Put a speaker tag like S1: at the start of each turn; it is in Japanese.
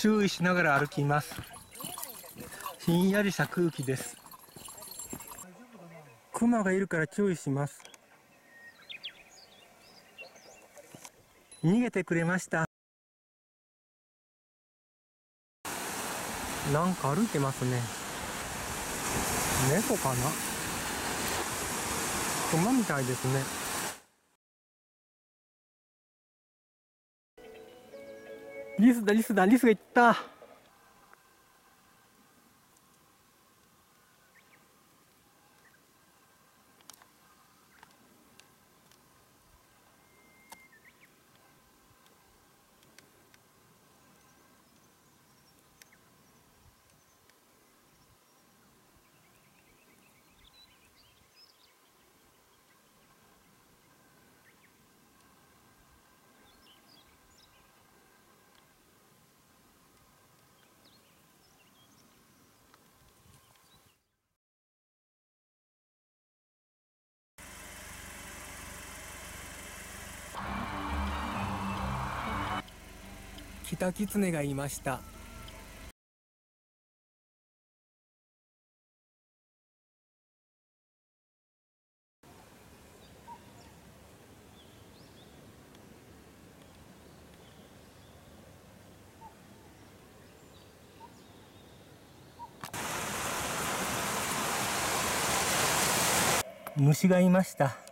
S1: 注意しながら歩きます。ひんやりした空気です。クマがいるから注意します。逃げてくれました。なんか歩いてますね。猫かな？クマみたいですね。リスだ、リスだ、リスが行った。キタキツネがいました。虫がいました。